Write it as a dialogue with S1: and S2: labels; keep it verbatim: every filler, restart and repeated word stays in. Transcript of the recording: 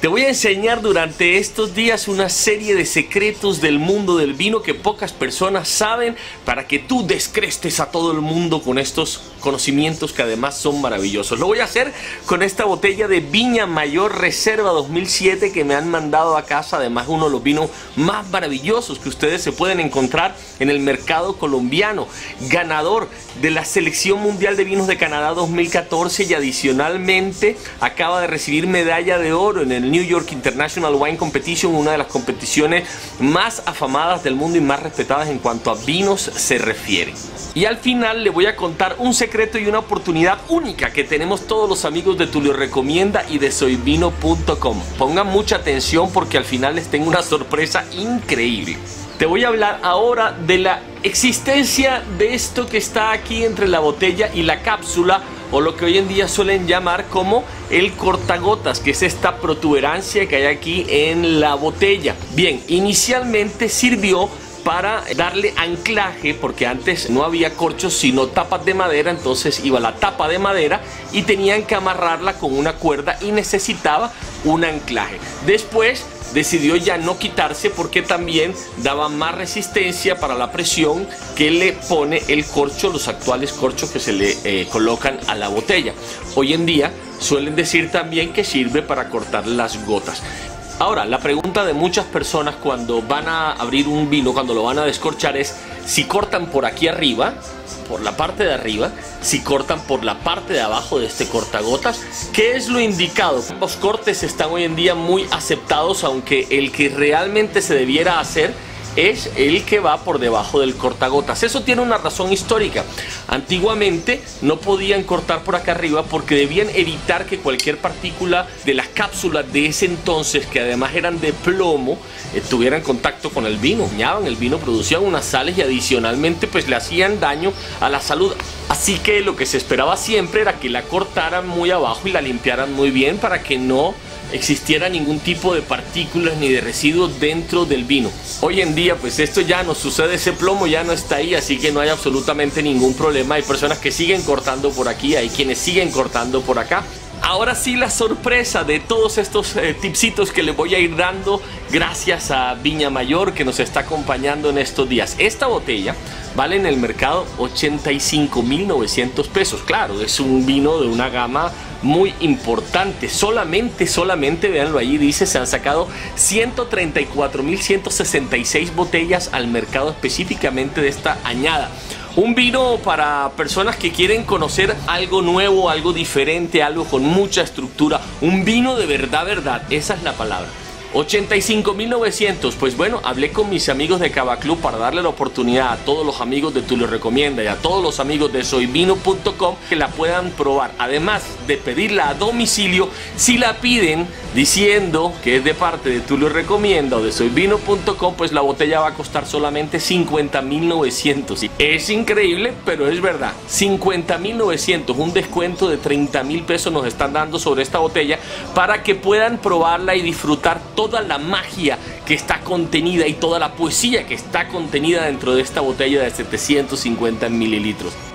S1: Te voy a enseñar durante estos días una serie de secretos del mundo del vino que pocas personas saben, para que tú descrestes a todo el mundo con estos conocimientos que además son maravillosos. Lo voy a hacer con esta botella de Viña Mayor Reserva dos mil siete que me han mandado a casa. Además, uno de los vinos más maravillosos que ustedes se pueden encontrar en el mercado colombiano, ganador de la Selección Mundial de Vinos de Canadá dos mil catorce, y adicionalmente acaba de recibir medalla de oro en el New York International Wine Competition, una de las competiciones más afamadas del mundo y más respetadas en cuanto a vinos se refiere. Y al final le voy a contar un secreto y una oportunidad única que tenemos todos los amigos de Tulio Recomienda y de soy vino punto com. Pongan mucha atención porque al final les tengo una sorpresa increíble. Te voy a hablar ahora de la existencia de esto que está aquí entre la botella y la cápsula, o lo que hoy en día suelen llamar como el cortagotas, que es esta protuberancia que hay aquí en la botella. Bien, inicialmente sirvió para darle anclaje, porque antes no había corchos sino tapas de madera. Entonces iba la tapa de madera y tenían que amarrarla con una cuerda y necesitaba un anclaje. Después decidió ya no quitarse porque también daba más resistencia para la presión que le pone el corcho, los actuales corchos que se le eh, colocan a la botella. Hoy en día suelen decir también que sirve para cortar las gotas. Ahora, la pregunta de muchas personas cuando van a abrir un vino, cuando lo van a descorchar, es si cortan por aquí arriba, por la parte de arriba, si cortan por la parte de abajo de este cortagotas. ¿Qué es lo indicado? Los cortes están hoy en día muy aceptados, aunque el que realmente se debiera hacer es el que va por debajo del cortagotas. Eso tiene una razón histórica. Antiguamente no podían cortar por acá arriba porque debían evitar que cualquier partícula de las cápsulas de ese entonces, que además eran de plomo, eh, tuvieran contacto con el vino. Dañaban el vino, producían unas sales y adicionalmente pues le hacían daño a la salud. Así que lo que se esperaba siempre era que la cortaran muy abajo y la limpiaran muy bien para que no existiera ningún tipo de partículas ni de residuos dentro del vino. Hoy en día pues esto ya no sucede, ese plomo ya no está ahí, así que no hay absolutamente ningún problema. Hay personas que siguen cortando por aquí, hay quienes siguen cortando por acá. Ahora sí, la sorpresa de todos estos eh, tipsitos que les voy a ir dando gracias a Viña Mayor, que nos está acompañando en estos días. Esta botella vale en el mercado ochenta y cinco mil novecientos pesos. Claro, es un vino de una gama muy importante. Solamente, solamente, véanlo ahí, dice, se han sacado ciento treinta y cuatro mil ciento sesenta y seis botellas al mercado específicamente de esta añada. Un vino para personas que quieren conocer algo nuevo, algo diferente, algo con mucha estructura. Un vino de verdad, verdad, esa es la palabra. ochenta y cinco mil novecientos. Pues bueno, hablé con mis amigos de Cava Club para darle la oportunidad a todos los amigos de Tulio Recomienda y a todos los amigos de soy vino punto com que la puedan probar. Además de pedirla a domicilio, si la piden diciendo que es de parte de Tulio Recomienda o de soy vino punto com, pues la botella va a costar solamente cincuenta mil novecientos. Es increíble, pero es verdad. cincuenta mil novecientos, un descuento de treinta mil pesos nos están dando sobre esta botella para que puedan probarla y disfrutar toda la magia que está contenida y toda la poesía que está contenida dentro de esta botella de setecientos cincuenta mililitros.